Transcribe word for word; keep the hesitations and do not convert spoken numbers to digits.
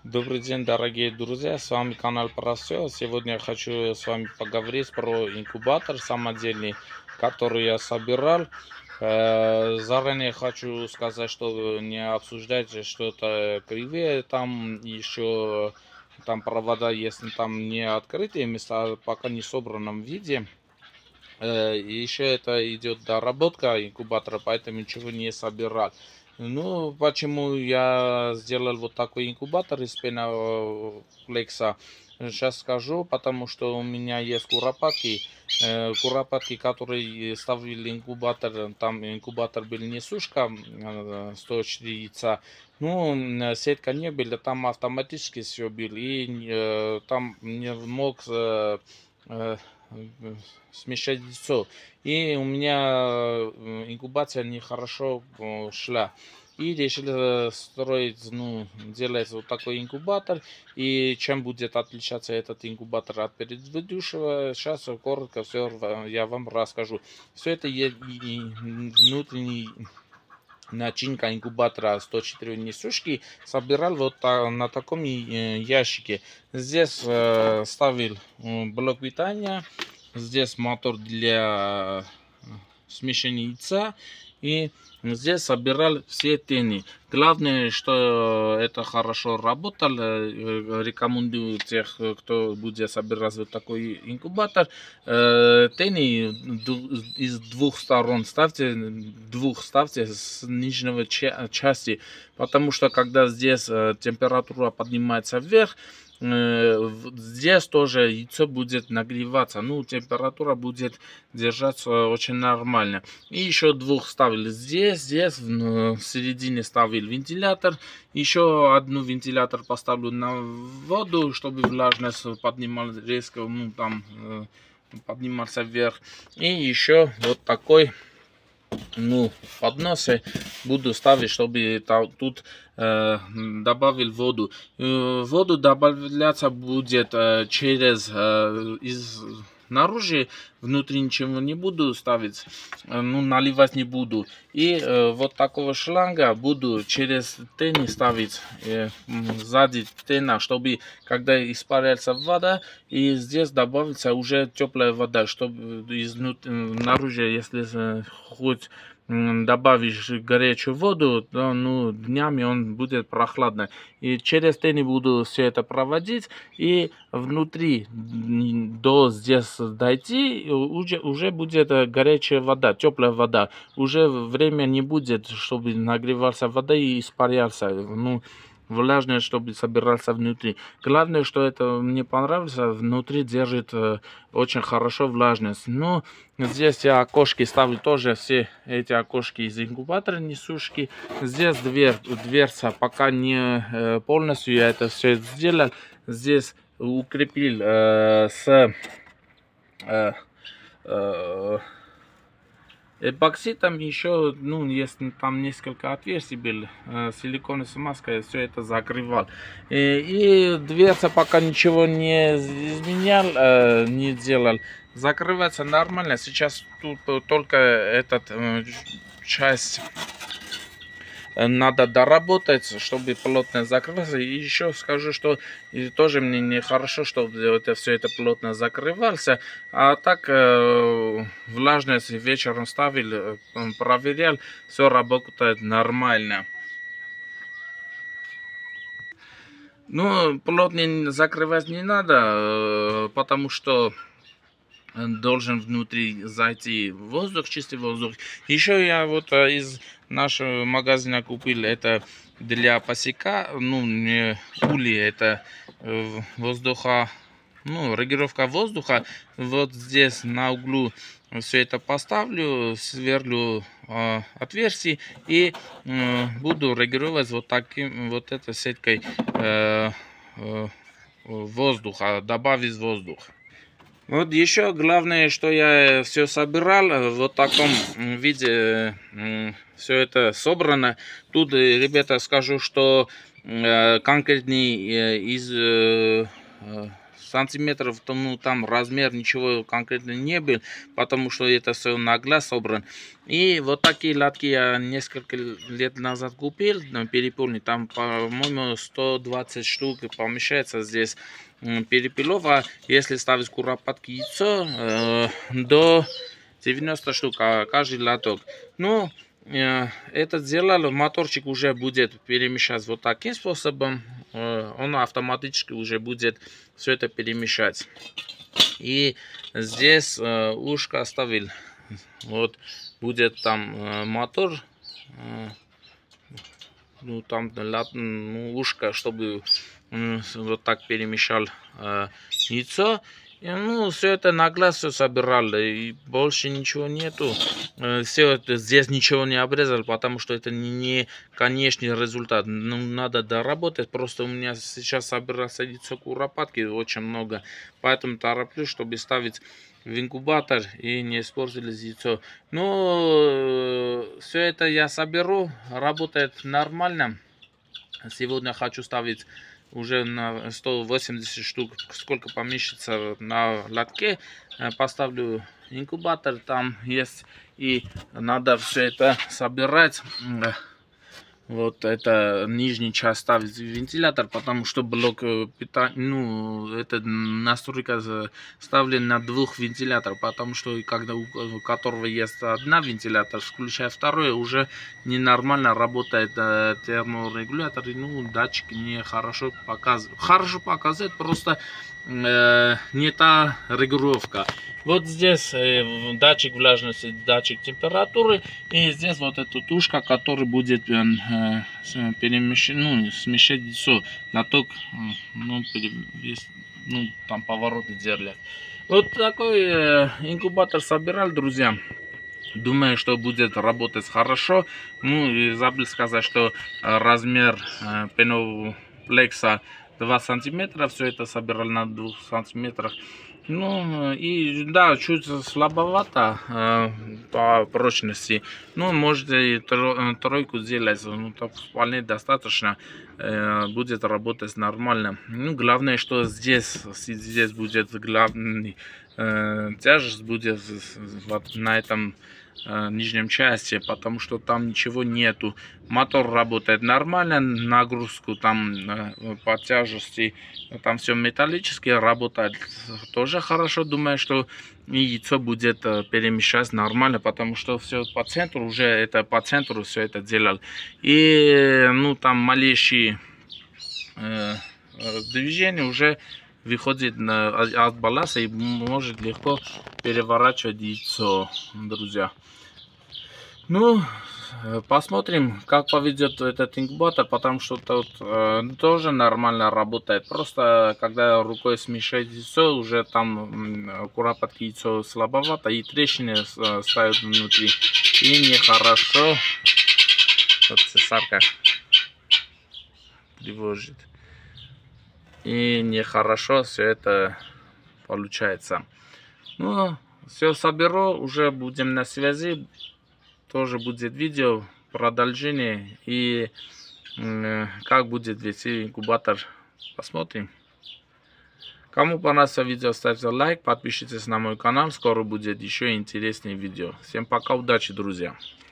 Добрый день, дорогие друзья, с вами канал про все. Сегодня я хочу с вами поговорить про инкубатор самодельный, который я собирал. Э, Заранее хочу сказать, что не обсуждайте что-то кривее, там еще там провода, если там не открытые места, а пока не в собранном виде. Э, и еще это идет доработка инкубатора, поэтому ничего не собирал. Ну, почему я сделал вот такой инкубатор из пенофлекса? Сейчас скажу, потому что у меня есть куропатки, э, куропатки, которые ставили инкубатор, там инкубатор был не сушка, э, сто четыре яйца, ну, м, сетка не была, там автоматически все было, и э, там не мог э, э, смещать яйцо. И у меня э, инкубация нехорошо э, шла. И решили строить, ну, делать вот такой инкубатор. И чем будет отличаться этот инкубатор от предыдущего, сейчас коротко все я вам расскажу. Все это е- и внутренний начинка инкубатора сто четыре несушки собирал вот та- на таком э, ящике. Здесь э, ставил э, блок питания, здесь мотор для э, смешения яйца, и здесь собирал все тени. Главное, что это хорошо работало. э, Рекомендую тех, кто будет собирать вот такой инкубатор. Э, Тени ду- из двух сторон ставьте, двух ставьте с нижнего ча- части, потому что когда здесь э, температура поднимается вверх, э, в- здесь тоже яйцо будет нагреваться, ну температура будет держаться очень нормально. И еще двух ставили здесь, здесь в, ну, в середине ставил вентилятор, еще одну вентилятор поставлю на воду, чтобы влажность поднималась резко, ну там э, подниматься вверх. И еще вот такой, ну, подносы буду ставить, чтобы та- тут э, добавил воду. Э, воду добавляться будет э, через э, из снаружи, внутри ничего не буду ставить, э, ну, наливать не буду. И э, вот такого шланга буду через тени ставить, э, м, сзади тена, чтобы когда испаряется вода, и здесь добавится уже теплая вода, чтобы изнутри, наружу, если э, хоть м, добавишь горячую воду, то ну, днями он будет прохладный. И через тени буду все это проводить, и внутри м, до здесь дойти уже, уже будет э, горячая вода, теплая вода. Уже время не будет, чтобы нагревался вода и испарялся. Ну, влажное, чтобы собирался внутри. Главное, что это мне понравилось, внутри держит э, очень хорошо влажность. Ну, здесь я окошки ставлю тоже, все эти окошки из инкубатора несушки. Здесь дверь, дверца, пока не э, полностью я это все сделал. Здесь укрепил э, с э, э, эпоксидом еще, ну, если там несколько отверстий было, э, силиконовой смазкой все это закрывал. И, и дверца пока ничего не изменял, э, не делал. Закрывается нормально. Сейчас тут только этот э, часть надо доработать, чтобы плотно закрываться. И еще скажу, что и тоже мне нехорошо, чтобы это все это плотно закрывался. А так э, влажность вечером ставил, э, проверял, все работает нормально. Ну, плотно закрывать не надо, э, потому что должен внутри зайти воздух, чистый воздух. Еще я вот э, из нашего магазина купил это для пасека, ну, не ули, это э, воздуха, ну, регулировка воздуха. Вот здесь на углу все это поставлю, сверлю э, отверстие и э, буду регулировать вот таким, вот этой сеткой э, э, воздуха, добавить воздух. Вот еще главное, что я все собирал в вот таком виде, все это собрано. Тут, э, ребята, скажу, что э, конкретный э, из э, э, сантиметров, то, ну, там размер ничего конкретно не был, потому что это все на глаз собран. И вот такие лотки я несколько лет назад купил, перепелни, там, по-моему, сто двадцать штук помещается здесь перепелов, а если ставить куропатки яйцо, э, до девяноста штук каждый лоток. Ну, это сделал, моторчик уже будет перемещать вот таким способом, он автоматически уже будет все это перемещать. И здесь ушко оставил, вот будет там мотор, ну там ну, ушко, чтобы вот так перемещал яйцо. И, ну, все это на глаз все собирал, и больше ничего нету. Все это, здесь ничего не обрезал, потому что это не конечный результат. Ну, надо доработать. Просто у меня сейчас собирается яйцо куропатки очень много. Поэтому тороплюсь, чтобы ставить в инкубатор и не испортили яйцо. Но все это я соберу, работает нормально. Сегодня хочу ставить уже на сто восемьдесят штук, сколько помещится на лотке. Поставлю инкубатор, там есть, и надо все это собирать. Вот это нижняя часть ставить вентилятор, потому что блок питания, ну, это настройка ставлен на двух вентиляторов, потому что когда у которого есть одна вентилятор, включая второй, уже ненормально работает э, терморегулятор, и, ну, датчик не хорошо показывает. Хорошо показывает, просто э, не та регулировка. Вот здесь э, датчик влажности, датчик температуры, и здесь вот эта тушка, которая будет э, э, перемещать, ну, смещать яйцо, лоток, э, ну, перевес, ну, там повороты делать. Вот такой э, инкубатор собирал, друзья. Думаю, что будет работать хорошо. Ну, и забыл сказать, что размер э, пеноплекса два сантиметра. Все это собирал на двух сантиметрах. Ну, и да, чуть слабовато э, по прочности. Ну, можете тро, тройку сделать. Ну, так вполне достаточно. Э, будет работать нормально. Ну, главное, что здесь, здесь будет главный э, тяжесть будет вот на этом нижнем части, потому что там ничего нету. Мотор работает нормально, нагрузку там по тяжести, там все металлическое, работает тоже хорошо. Думаю, что яйцо будет перемещать нормально, потому что все по центру, уже это по центру все это делал. И, ну, там малейшие э, движения уже выходит на, от баланса и может легко переворачивать яйцо, друзья. Ну, посмотрим, как поведет этот инкубатор, потому что тут э, тоже нормально работает. Просто когда рукой смешать яйцо, уже там куропатки яйцо слабовато, и трещины э, ставят внутри. И нехорошо. Вот цесарка тревожит. И нехорошо все это получается. Ну, все соберу, уже будем на связи. Тоже будет видео, продолжение и э, как будет вести инкубатор. Посмотрим. Кому понравилось видео, ставьте лайк, подпишитесь на мой канал. Скоро будет еще интереснее видео. Всем пока, удачи, друзья.